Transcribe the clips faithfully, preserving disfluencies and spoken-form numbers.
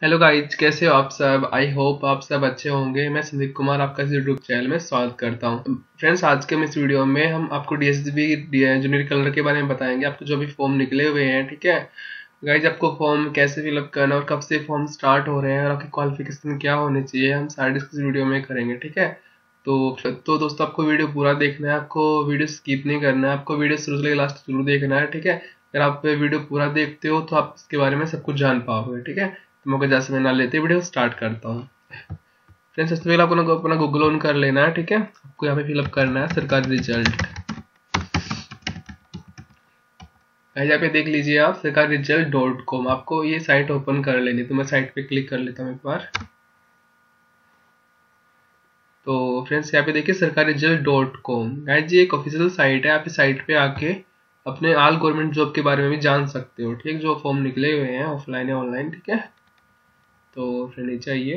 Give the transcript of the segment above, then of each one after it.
Hello guys, कैसे हो आप सब। आई होप आप सब अच्छे होंगे। मैं संदीप कुमार आपका इस यूट्यूब चैनल में स्वागत करता हूं। फ्रेंड्स, आज के इस वीडियो में हम आपको डीएसबी जूनियर कलर के बारे में बताएंगे। आपको जो भी फॉर्म निकले हुए हैं, ठीक है गाइज, आपको फॉर्म कैसे फिलअप करना और कब से फॉर्म स्टार्ट हो रहे हैं और आपकी क्वालिफिकेशन क्या होनी चाहिए, हम सारे डिस्कस वीडियो में करेंगे। ठीक है, तो तो दोस्तों, आपको वीडियो पूरा देखना है, आपको वीडियो स्किप नहीं करना है, आपको वीडियो शुरू से लास्ट जरूर देखना है। ठीक है, अगर आप वीडियो पूरा देखते हो तो आप इसके बारे में सब कुछ जान पाओगे। ठीक है, तो मौका जैसे मैं ना लेते वीडियो स्टार्ट करता हूँ। फ्रेंड्स, सबसे पहले आपको अपना गूगल ऑन कर लेना है। ठीक है, आपको यहाँ पे फिलअप करना है सरकारी रिजल्ट। यहाँ पे देख लीजिए आप सरकारी रिजल्ट डॉट कॉम, आपको ये साइट ओपन कर लेनी। तो मैं साइट पे क्लिक कर लेता हूँ एक बार। तो फ्रेंड्स, यहाँ पे देखिए सरकारी रिजल्ट डॉट कॉम, गाइज ये एक ऑफिशियल साइट है। आप इस साइट पे आके अपने ऑल गवर्नमेंट जॉब के बारे में भी जान सकते हो। ठीक है, जो फॉर्म निकले हुए हैं ऑफलाइन या ऑनलाइन। ठीक है, तो फ्रेंड नीचे आइए।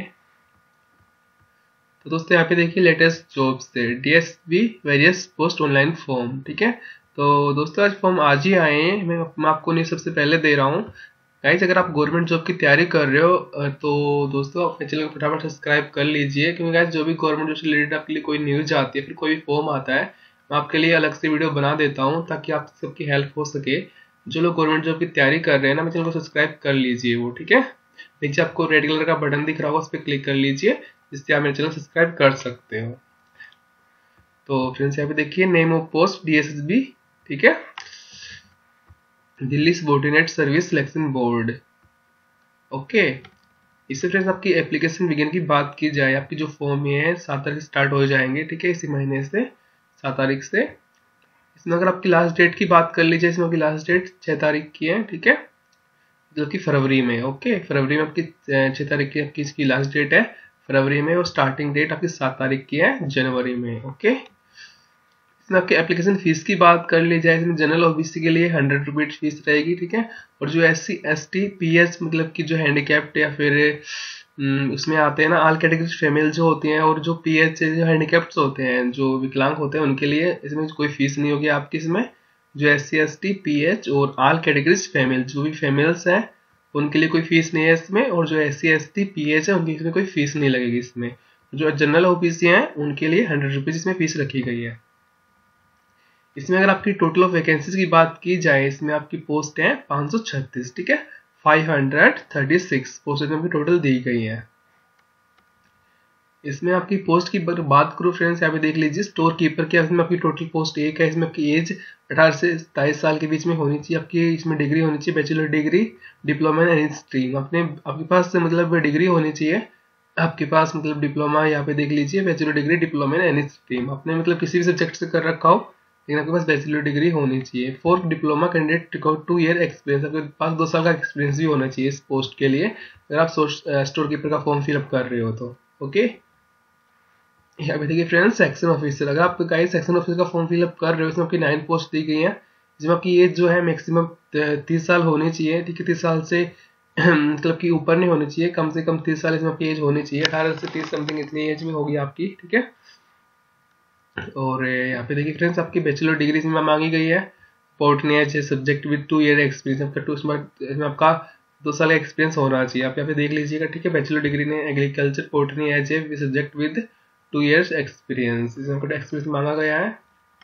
तो दोस्तों, यहाँ पे देखिए लेटेस्ट जॉब से DSB various post online form. ठीक है, तो दोस्तों आज फॉर्म आज ही आए हैं। मैं, मैं आपको नहीं सबसे पहले दे रहा हूँ। गाइस, अगर आप गवर्नमेंट जॉब की तैयारी कर रहे हो तो दोस्तों अपने चैनल को फटाफट सब्सक्राइब कर लीजिए, क्योंकि गाइस जो भी गवर्नमेंट जॉब से रिलेटेड आपके लिए कोई न्यूज आती है, फिर कोई भी फॉर्म आता है, मैं आपके लिए अलग से वीडियो बना देता हूँ ताकि आप सबकी हेल्प हो सके। जो लोग गवर्नमेंट जॉब की तैयारी कर रहे हैं ना, मेरे चैनल को सब्सक्राइब कर लीजिए वो। ठीक है, नीचे आपको रेड कलर का बटन दिख रहा होगा, उस पर क्लिक कर लीजिए, जिससे आप मेरे चैनल सब्सक्राइब कर सकते हो। तो फ्रेंड्स, यहाँ पे देखिए नेम ऑफ पोस्ट डीएसबी। ठीक है, Delhi subordinate service selection board. Okay, इससे फ्रेंड्स आपकी एप्लीकेशन बिगिन की बात की जाए, आपकी जो फॉर्म है सात तारीख स्टार्ट हो जाएंगे। ठीक है, इसी महीने से सात तारीख से। इसमें अगर आपकी लास्ट डेट की बात कर लीजिए, इसमें आपकी लास्ट डेट छह तारीख की है। ठीक है, जो कि फरवरी में। ओके, फरवरी में आपकी छह तारीख की आपकी इसकी लास्ट डेट है फरवरी में, और स्टार्टिंग डेट आपकी सात तारीख की है जनवरी में। ओके, इसमें आपके एप्लीकेशन फीस की बात कर ली जाए, इसमें जनरल ओबीसी के लिए हंड्रेड रुपीज फीस रहेगी। ठीक है, और जो S C S T P H मतलब कि जो हैंडीकैप्ड या फिर उसमें आते हैं ना ऑल कैटेगरी फीमेल जो होती हैं, और जो पी एच जो हैंडीकैप्ड होते हैं, जो विकलांग होते हैं, उनके लिए इसमें कोई फीस नहीं होगी आपकी। इसमें जो S C S T P H और ऑल कैटेगरीज फीमेल जो भी फीमेल्स हैं उनके लिए कोई फीस नहीं है इसमें, और जो S C S T P H है उनकी इसमें कोई फीस नहीं लगेगी। इसमें जो जनरल ओबीसी हैं उनके लिए हंड्रेड रुपीज इसमें फीस रखी गई है। इसमें अगर आपकी टोटल ऑफ वैकेंसीज की बात की जाए, इसमें आपकी पोस्ट है पाँच सौ छत्तीस। ठीक है, पाँच सौ छत्तीस पोस्ट इसमें आपकी टोटल दी गई है। इसमें आपकी पोस्ट की बात करूँ फ्रेंड्स, यहाँ पे देख लीजिए स्टोर कीपर की, इसमें आपकी टोटल पोस्ट एक है। इसमें आपकी एज अठारह से सताईस साल के बीच में होनी चाहिए। आपकी इसमें डिग्री होनी चाहिए bachelor degree, diploma in any stream. अपने आपके पास मतलब डिग्री होनी चाहिए आपके पास, मतलब डिप्लोमा यहाँ पे देख लीजिए bachelor degree diploma in any stream, आपने मतलब किसी भी सब्जेक्ट से कर रखा हो, लेकिन आपके पास बैचलर डिग्री होनी चाहिए। For diploma candidate two year experience, आपके पास दो साल का एक्सपीरियंस भी होना चाहिए इस पोस्ट के लिए, अगर आप स्टोर कीपर का फॉर्म फिलअप कर रहे हो तो। ओके, यहाँ पे देखिए फ्रेंड्स सेक्शन ऑफिसर, अगर आप गाइस सेक्शन ऑफिसर का फॉर्म फिलअप कर रहे हो, इसमें आपकी नाइन पोस्ट दी गई है, जिसमें आपकी एज जो है मैक्सिमम तीस साल होनी चाहिए। ठीक है, तीस साल से मतलब कि ऊपर नहीं होनी चाहिए, कम से कम तीस साल इसमें आपकी एज होनी चाहिए, अठारह से तीस समथिंग इतनी एज में होगी आपकी। ठीक है, और यहाँ पे देखिए फ्रेंड्स आपकी बैचलर डिग्री इसमें मांगी गई है, botany as subject with two year experience, आपका टू इसमें आपका दो साल का एक्सपीरियंस होना चाहिए। आप यहाँ पे देख लीजिएगा। ठीक है, बैचलर डिग्री ने agriculture botany as a subject with two years experience, इसमें आपका एक्सपीरियंस मांगा गया है।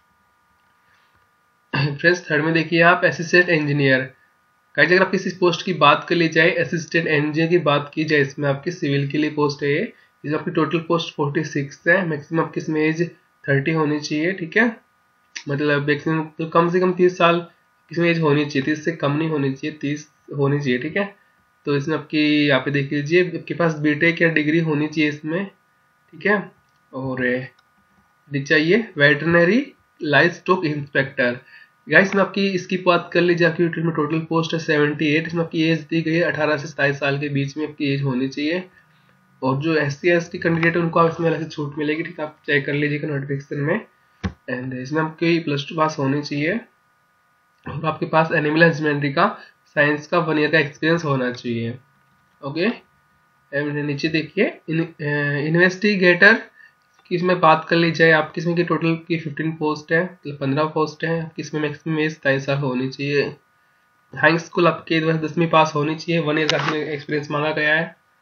फ्रेंड्स, थर्ड में देखिए आप असिस्टेंट इंजीनियर। गाइस, अगर आप किसी पोस्ट की बात कर ली जाए, असिस्टेंट इंजीनियर की बात की जाए, इसमें आपकी सिविल के लिए पोस्ट है ये, इसमें आपकी टोटल पोस्ट फोर्टी सिक्स है। मैक्सिमम आपकी इसमें एज थर्टी होनी चाहिए। ठीक है, मतलब मैक्सिमम तो कम से कम तीस साल इसमें एज होनी चाहिए, तीस से कम नहीं होनी चाहिए, तीस होनी चाहिए। ठीक है, तो इसमें आपकी यहाँ पे देख लीजिए आपके पास बीटेक या डिग्री होनी चाहिए इसमें। ठीक है, और चाहिए veterinary life stock inspector. Guys, में आपकी इसकी बात कर लीजिए, आपकी में टोटल पोस्ट है सेवेंटी एट, इसमें आपकी एज दी गई है अठारह से सताईस साल के बीच में आपकी एज होनी चाहिए। और जो S C S T candidate है उनको इसमें अलग से छूट मिलेगी। ठीक है, आप चेक कर लीजिएगा नोटिफिकेशन में। एंड इसमें आपकी प्लस टू पास होनी चाहिए, और आपके पास एनिमल हस्बेंड्री का साइंस का वन ईयर का एक्सपीरियंस होना चाहिए। ओके, एंड नीचे देखिए इन्वेस्टिगेटर की इसमें बात कर ली जाए, आपकी इसमें की टोटल की फिफ्टीन पोस्ट है, मतलब पंद्रह पोस्ट है। आपकी इसमें मैक्सिमम एज सताईस साल होनी चाहिए। हाई स्कूल आपके दसवीं पास होनी चाहिए, वन ईयर का एक्सपीरियंस मांगा गया है।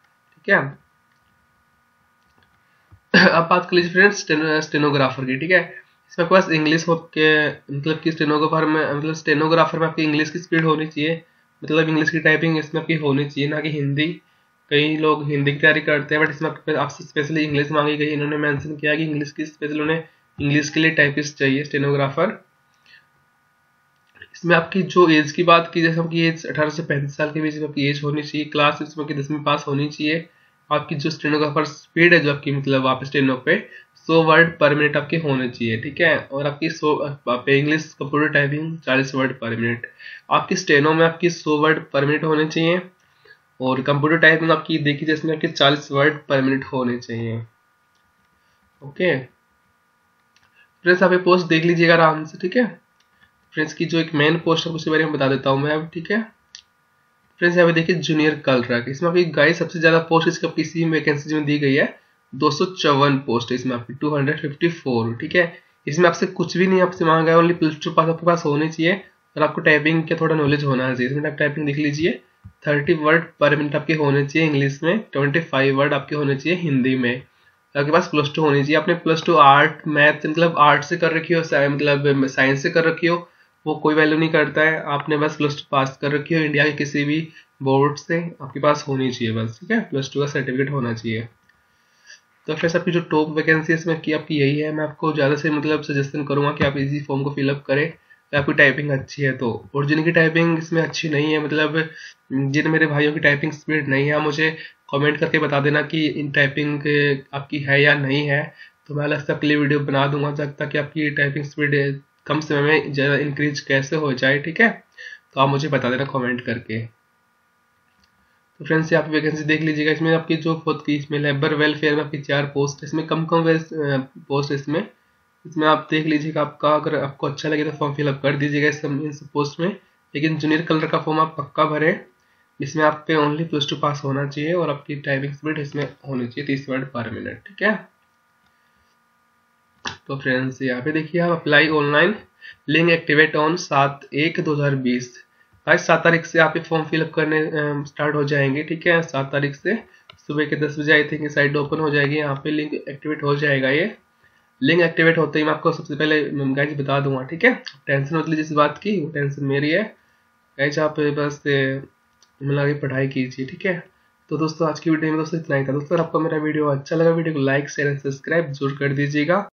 ठीक है। अब बात कर लीजिए फ्रेंड्स स्टेनो, स्टेनोग्राफर की, ठीक है। इसमें आपके पास इंग्लिश हो के मतलब कि स्टेनोग्राफर में मतलब स्टेनोग्राफर में आपकी इंग्लिश की स्पीड होनी चाहिए, मतलब इंग्लिश की टाइपिंग इसमें आपकी होनी चाहिए, ना कि हिंदी। कई लोग हिंदी की तैयारी करते हैं बट इसमें आपसे स्पेशली इंग्लिश मांगी गई। इन्होंने मेंशन किया कि इंग्लिश की स्पेशल उन्हें इंग्लिश के लिए टाइपिस्ट चाहिए स्टेनोग्राफर। इसमें आपकी जो एज की बात की, जैसे आपकी एज अठारह से पैंतीस साल के बीच में आपकी एज होनी चाहिए, क्लास इसमें की दसवीं पास होनी चाहिए। आपकी जो स्टेनोग्राफर स्पीड है जो आपकी मतलब आप स्टेनो पे सौ वर्ड पर मिनट आपके होने चाहिए, ठीक है। और आपकी सौ आप इंग्लिश कंप्यूटर टाइपिंग चालीस वर्ड पर मिनट। आपकी स्टेनो में आपकी सौ वर्ड पर मिनट होने चाहिए और कंप्यूटर टाइपिंग आपकी देखी जिसमें आपके चालीस वर्ड पर मिनट होने चाहिए। ओके फ्रेंड्स, आप ये पोस्ट देख लीजिएगा आराम से, ठीक है। फ्रेंड्स की जो एक मेन पोस्ट है उसके बारे में बता देता हूँ मैं अब, ठीक है। फ्रेंड्स यहाँ पे देखिए जूनियर क्लर्क, इसमें आपकी गाइस सबसे ज्यादा पोस्ट इसका किसी वैकेंसी में दी गई है, दो सौ चौवन पोस्ट है इसमें आपकी दो सौ चौवन, ठीक है। इसमें आपसे कुछ भी नहीं आपसे मांगा है, ओनली प्लस टू पास आपके पास होनी चाहिए और आपको टाइपिंग का थोड़ा नॉलेज होना चाहिए। इसमें आप टाइपिंग देख लीजिए, थर्टी वर्ड पर मिनट आपके होने चाहिए इंग्लिश में, ट्वेंटी फाइव वर्ड आपके होने चाहिए हिंदी में। आपके पास प्लस टू होनी चाहिए, आपने प्लस टू आर्ट मैथ मतलब आर्ट से कर रखी हो, मतलब साइंस से कर रखी हो, वो कोई वैल्यू नहीं करता है। आपने बस प्लस टू पास कर रखी हो इंडिया के किसी भी बोर्ड से, आपके पास होनी चाहिए बस, ठीक है। प्लस टू का सर्टिफिकेट होना चाहिए। तो फिर आपकी जो टॉप वैकेंसी है इसमें की आपकी यही है। मैं आपको ज़्यादा से मतलब सजेशन करूंगा कि आप इसी फॉर्म को फिलअप करें। आपकी टाइपिंग अच्छी है तो, और जिनकी टाइपिंग इसमें अच्छी नहीं है, मतलब जिन मेरे भाइयों की टाइपिंग स्पीड नहीं है, मुझे कमेंट करके बता देना कि इन टाइपिंग आपकी है या नहीं है, तो मैं अलग से आपके लिए वीडियो बना दूंगा ताकि आपकी टाइपिंग स्पीड कम समय में ज़्यादा इंक्रीज कैसे हो जाए, ठीक है। तो आप मुझे बता देना कमेंट करके। तो फ्रेंड्स यहाँ पे वैकेंसी देख लीजिएगा, इसमें आपकी जो खुद की इसमें लेबर वेलफेयर में आपकी चार पोस्ट, इसमें कम कम पोस्ट इसमें इसमें आप देख लीजिएगा। आपका अगर आपको अच्छा लगे तो फॉर्म फिलअप कर दीजिएगा इस, इस पोस्ट में। लेकिन जूनियर कलर का फॉर्म आप पक्का भरें, इसमें आप पे ओनली प्लस टू पास होना चाहिए और आपकी टाइपिंग स्पीड इसमें होनी चाहिए तीस वर्ड पर मिनट, ठीक है। तो फ्रेंड्स यहाँ पे देखिए आप apply online, link activate on सात एक दो हजार बीस। आज सात तारीख से आप ये फॉर्म फिलअप करने स्टार्ट हो जाएंगे, ठीक है। सात तारीख से सुबह के दस बजे आई थिंक साइट ओपन हो जाएगी, यहाँ पे लिंक एक्टिवेट हो जाएगा। ये लिंक एक्टिवेट होते ही मैं आपको सबसे पहले गाइज बता दूंगा, ठीक है। टेंशन मत लीजिए इस बात की, वो टेंशन मेरी है गाइज। आप बस मिला के पढ़ाई कीजिए, ठीक है। तो दोस्तों आज की वीडियो में दोस्तों इतना ही था। दोस्तों आपको मेरा वीडियो अच्छा लगा, वीडियो को लाइक शेयर एंड सब्सक्राइब जरूर कर दीजिएगा।